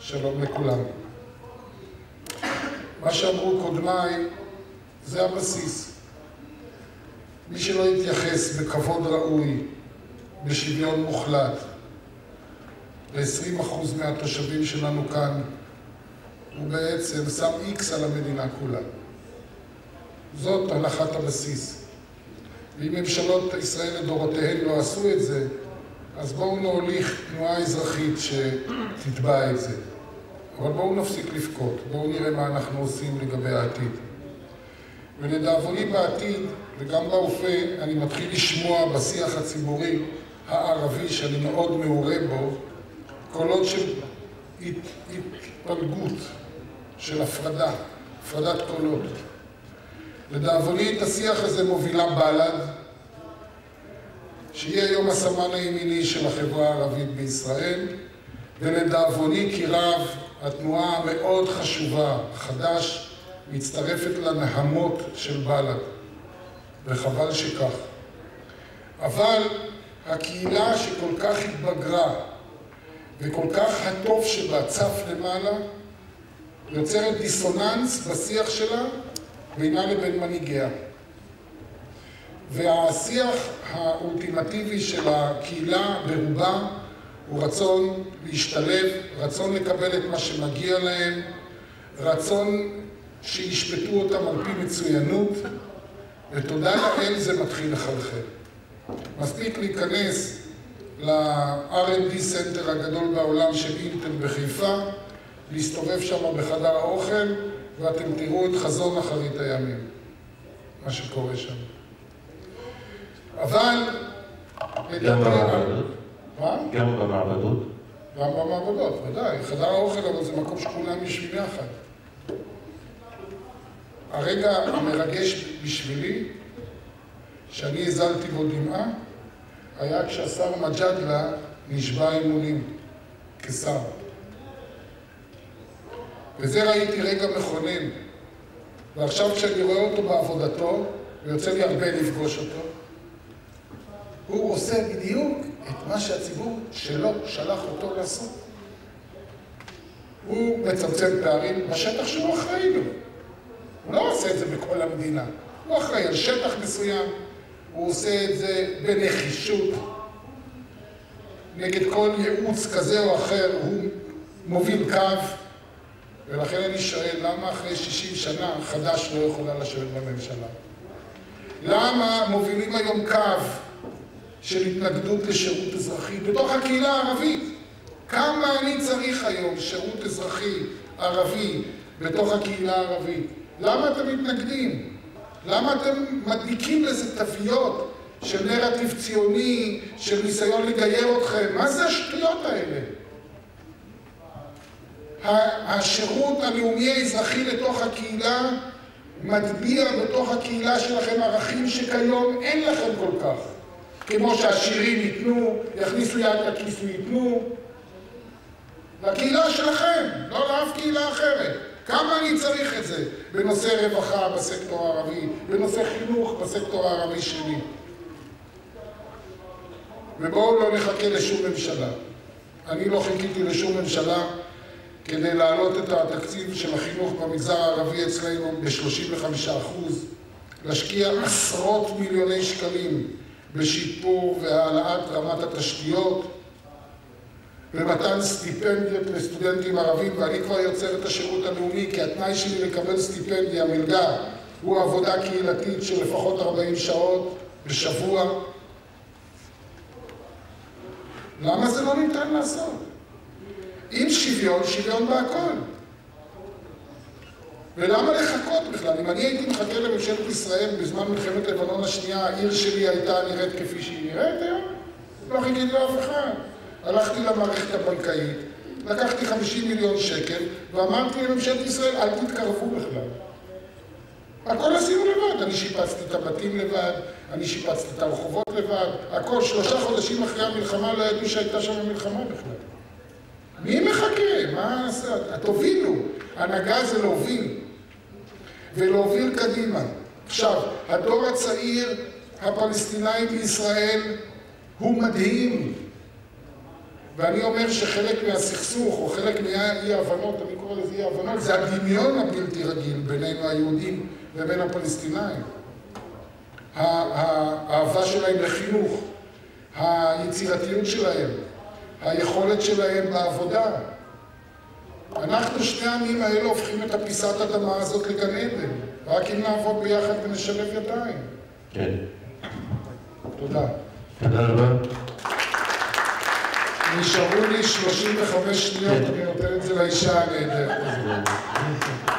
שלום לכולם. מה שאמרו קודמיי זה הבסיס. מי שלא יתייחס בכבוד ראוי, בשוויון מוחלט, ל-20% מהתושבים שלנו כאן, הוא בעצם שם איקס על המדינה כולה. זאת הנחת הבסיס. ואם ממשלות ישראל לדורותיהן לא עשו את זה, אז בואו נוליך תנועה אזרחית שתתבע את זה. אבל בואו נפסיק לבכות, בואו נראה מה אנחנו עושים לגבי העתיד. ולדאבוני בעתיד, וגם בהווה, אני מתחיל לשמוע בשיח הציבורי הערבי, שאני מאוד מעורה בו, קולות של התפלגות, של הפרדת קולות. לדאבוני את השיח הזה מובילה בל"ד, שהיא היום הסמן הימיני של החברה הערבית בישראל, ולדאבוני כי רב, התנועה המאוד חשובה, חד"ש, מצטרפת לנהמות של בל"ד, וחבל שכך. אבל הקהילה שכל כך התבגרה, וכל כך הטוב שבה צף למעלה, יוצרת דיסוננס בשיח שלה בינה לבין מנהיגיה. והשיח האולטימטיבי של הקהילה ברובה הוא רצון להשתלב, רצון לקבל את מה שמגיע להם, רצון שישפטו אותם על פי מצוינות, ותודה לאל זה מתחיל לחלחל. מספיק להיכנס ל-R&D סנטר הגדול בעולם של אינטל בחיפה, להסתובב שם בחדר האוכל, ואתם תראו את חזון אחרית הימים, מה שקורה שם. אבל... גם במעבדות? מה? גם במעבדות? גם במעבדות, ודאי. חדר האוכל, אבל זה מקום שכולם יושבים יחד. הרגע המרגש בשבילי, שאני הזלתי בו דמעה, היה כשהשר מג'אדלה נשבע אמונים כשר. וזה ראיתי רגע מכונן. ועכשיו כשאני רואה אותו בעבודתו, ויוצא לי הרבה לפגוש אותו, הוא עושה בדיוק את מה שהציבור שלו שלח אותו לעשות. הוא מצמצם פערים בשטח שהוא אחראי לו. הוא לא עושה את זה בכל המדינה. הוא אחראי על שטח מסוים, הוא עושה את זה בנחישות. נגד כל ייעוץ כזה או אחר הוא מוביל קו, ולכן אני שואל, למה אחרי 60 שנה חד"ש לא יכולה לשבת בממשלה? למה מובילים היום קו של התנגדות לשירות אזרחי בתוך הקהילה הערבית? כמה אני צריך היום שירות אזרחי ערבי בתוך הקהילה הערבית? למה אתם מתנגדים? למה אתם מדליקים לזה תוויות של נרטיב ציוני, של ניסיון לגייר אתכם? מה זה השטויות האלה? השירות הלאומי האזרחי לתוך הקהילה מטביע בתוך הקהילה שלכם ערכים שכיום אין לכם כל כך. כמו שהשירים ייתנו, יכניסו יד לכיס וייתנו. לקהילה שלכם, לא לאף קהילה אחרת. כמה אני צריך את זה בנושא רווחה בסקטור הערבי, בנושא חינוך בסקטור הערבי שלי. ובואו לא נחכה לשום ממשלה. אני לא חיכיתי לשום ממשלה כדי להעלות את התקציב של החינוך במגזר הערבי אצלנו ב-35%, להשקיע עשרות מיליוני שקלים בשיפור והעלאת רמת התשתיות, במתן סטיפנדיות לסטודנטים ערבים, ואני כבר יוצר את השירות הלאומי, כי התנאי שלי לקבל סטיפנדיה, מלגה, הוא עבודה קהילתית של לפחות 40 שעות בשבוע. למה זה לא ניתן לעשות? עם שוויון, שוויון בהכל. ולמה לחכות בכלל? אם אני הייתי מחכה לממשלת ישראל בזמן מלחמת לבנון השנייה, העיר שלי הייתה נראית כפי שהיא נראית היום? לא חיכיתי לאף אחד. הלכתי למערכת הבנקאית, לקחתי 50 מיליון שקל, ואמרתי לממשלת ישראל, אל תתקרבו בכלל. הכל עשינו לבד. אני שיפצתי את הבתים לבד, אני שיפצתי את הרחובות לבד, הכל 3 חודשים אחרי המלחמה לא ידעו שהייתה שם מלחמה בכלל. מי מחכה? מה נעשה? תובילו. הנהגה זה להוביל. ולהוביל קדימה. עכשיו, הדור הצעיר הפלסטיני בישראל הוא מדהים. ואני אומר שחלק מהסכסוך, או חלק מהאי-ההבנות, אני קורא לזה אי-ההבנות, זה הדמיון הבלתי רגיל בינינו היהודים ובין הפלסטינאים. האהבה שלהם לחינוך, היצירתיות שלהם, היכולת שלהם בעבודה. אנחנו שני העמים האלה הופכים את הפיסת אדמה הזאת לגן עדן, רק אם נעבוד ביחד ונשלב ידיים. כן. תודה. תודה רבה. נשארו לי 35 שניות, אני נותן את זה לאישה הנהדרת הזאת.